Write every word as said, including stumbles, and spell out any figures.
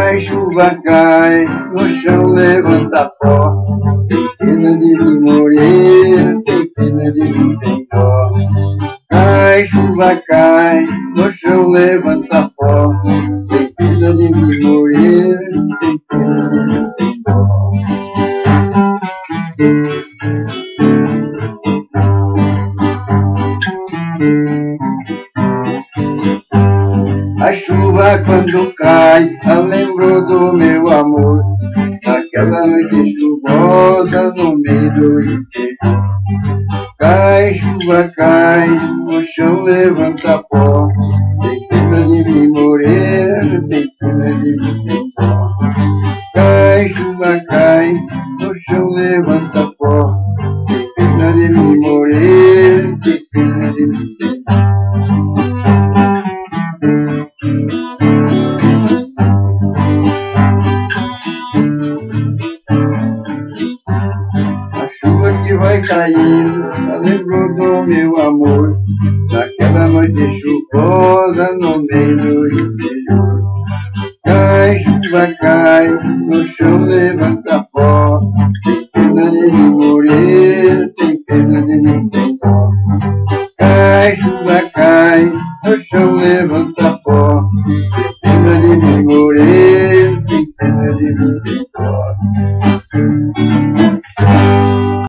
Cai, chuva cai, no chão levanta pó. Tem pena de mim morrer, tem pena de mim tem dó. Cai, chuva cai, no chão levanta pó. Tem pena de mim morrer, tem pena de mim tem dó. A chuva quando cai, eu lembro do meu amor, naquela noite chuvosa no meio do interior. Cai, chuva cai, no chão levanta pó. Tem pena de mim morrer, tem pena de mim tem dó. Cai, chuva cai, no chão levanta pó. Tem pena de mim morrer, tem pena de mim tem dó. Vai caindo, eu lembro do meu amor, naquela noite chuvosa no meio do interior. Cai, chuva cai, no chão levanta pó. Tem pena de mim morrer, tem pena de mim tem dó. Cai, chuva cai, no chão levanta pó. Tem pena de mim morrer, tem pena de mim tem dó.